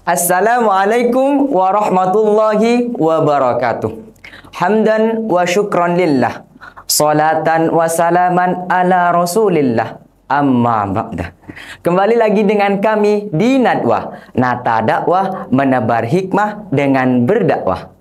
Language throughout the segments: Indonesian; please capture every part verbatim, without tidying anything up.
Assalamualaikum warahmatullahi wabarakatuh. Hamdan wa syukran lillah, salatan wa salaman ala rasulillah, amma ba'dah. Kembali lagi dengan kami di Nadwah, Nata Dakwah menebar hikmah dengan berdakwah.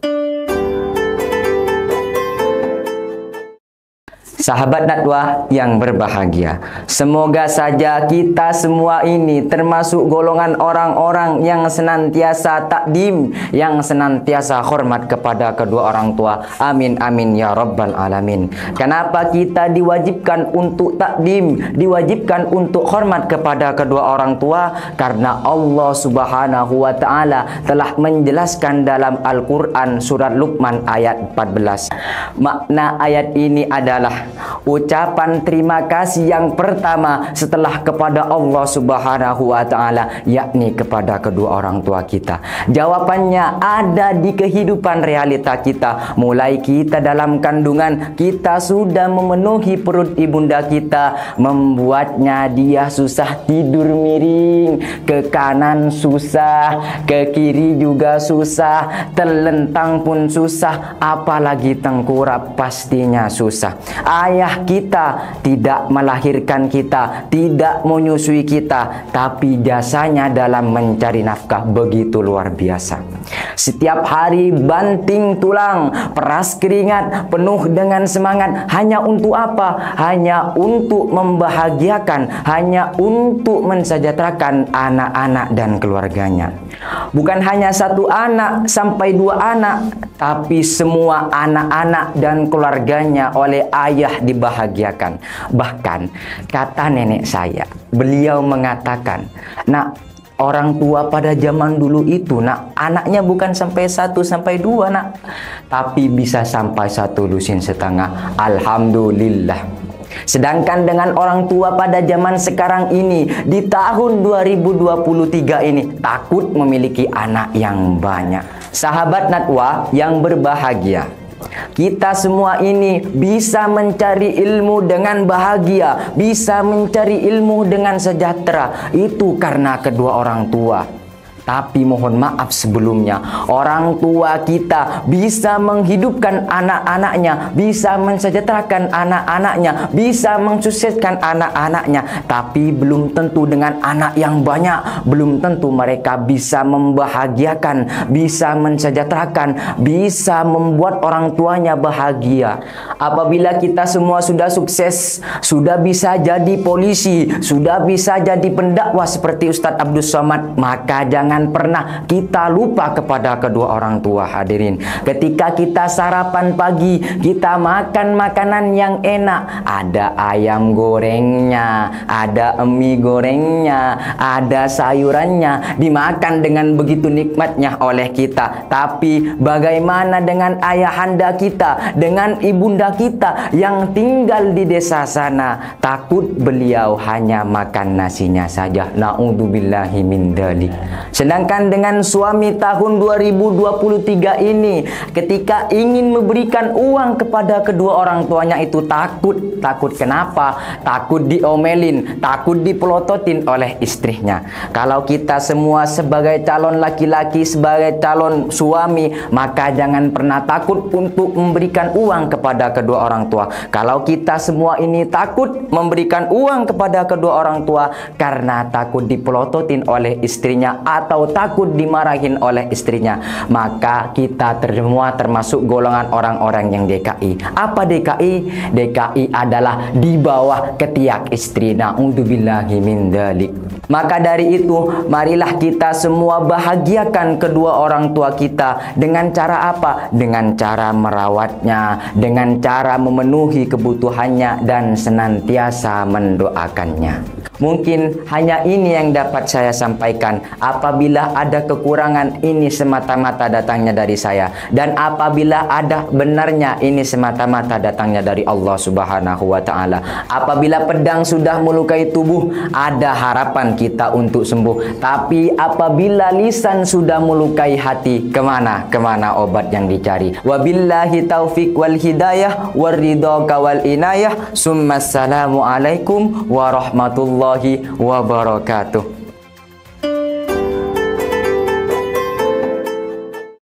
Sahabat Nadwah yang berbahagia, semoga saja kita semua ini termasuk golongan orang-orang yang senantiasa takdim, yang senantiasa hormat kepada kedua orang tua. Amin amin ya rabbal alamin. Kenapa kita diwajibkan untuk takdim, diwajibkan untuk hormat kepada kedua orang tua? Karena Allah Subhanahu wa taala telah menjelaskan dalam Al-Qur'an surat Luqman ayat empat belas. Makna ayat ini adalah ucapan terima kasih yang pertama setelah kepada Allah Subhanahu wa taala, yakni kepada kedua orang tua kita. Jawabannya ada di kehidupan realita kita. Mulai kita dalam kandungan, kita sudah memenuhi perut ibunda kita, membuatnya dia susah tidur miring, ke kanan susah, ke kiri juga susah, terlentang pun susah, apalagi tengkurap pastinya susah. Ayah kita tidak melahirkan kita, tidak menyusui kita, tapi jasanya dalam mencari nafkah begitu luar biasa. Setiap hari banting tulang, peras keringat, penuh dengan semangat. Hanya untuk apa? Hanya untuk membahagiakan, hanya untuk mensejahterakan anak-anak dan keluarganya. Bukan hanya satu anak sampai dua anak, tapi semua anak-anak dan keluarganya oleh ayah dibahagiakan. Bahkan kata nenek saya, beliau mengatakan, nak, orang tua pada zaman dulu itu, nak, anaknya bukan sampai satu sampai dua, nak, tapi bisa sampai satu lusin setengah. Alhamdulillah. Sedangkan dengan orang tua pada zaman sekarang ini, di tahun dua ribu dua puluh tiga ini, takut memiliki anak yang banyak. Sahabat Nadwah yang berbahagia, kita semua ini bisa mencari ilmu dengan bahagia, bisa mencari ilmu dengan sejahtera, itu karena kedua orang tua. Tapi mohon maaf sebelumnya, orang tua kita bisa menghidupkan anak-anaknya, bisa mensejahterakan anak-anaknya, bisa mensukseskan anak-anaknya, tapi belum tentu dengan anak yang banyak, belum tentu mereka bisa membahagiakan, bisa mensejahterakan, bisa membuat orang tuanya bahagia. Apabila kita semua sudah sukses, sudah bisa jadi polisi, sudah bisa jadi pendakwah seperti Ustadz Abdul Somad, maka jangan Jangan pernah kita lupa kepada kedua orang tua, hadirin. Ketika kita sarapan pagi, kita makan makanan yang enak, ada ayam gorengnya, ada mie gorengnya, ada sayurannya, dimakan dengan begitu nikmatnya oleh kita. Tapi bagaimana dengan ayahanda kita, dengan ibunda kita yang tinggal di desa sana? Takut beliau hanya makan nasinya saja. Na'udzubillahi min dzalik. Sedangkan dengan suami tahun dua ribu dua puluh tiga ini, ketika ingin memberikan uang kepada kedua orang tuanya itu takut. Takut kenapa? Takut diomelin, takut dipelototin oleh istrinya. Kalau kita semua sebagai calon laki-laki, sebagai calon suami, maka jangan pernah takut untuk memberikan uang kepada kedua orang tua. Kalau kita semua ini takut memberikan uang kepada kedua orang tua karena takut dipelototin oleh istrinya atau takut dimarahin oleh istrinya, maka kita semua termasuk golongan orang-orang yang D K I. Apa D K I? D K I adalah di bawah ketiak istri. Na'udzubillahi min dzalik. Maka dari itu, marilah kita semua bahagiakan kedua orang tua kita. Dengan cara apa? Dengan cara merawatnya, dengan cara memenuhi kebutuhannya, dan senantiasa mendoakannya. Mungkin hanya ini yang dapat saya sampaikan. Apabila ada kekurangan, ini semata-mata datangnya dari saya. Dan apabila ada benarnya, ini semata-mata datangnya dari Allah Subhanahu wa taala. Apabila pedang sudah melukai tubuh, ada harapan kita untuk sembuh. Tapi apabila lisan sudah melukai hati, kemana? Kemana obat yang dicari? Wabillahi taufiq wal hidayah waridho wal inayah. Summa assalamualaikum warahmatullahi wabarakatuh.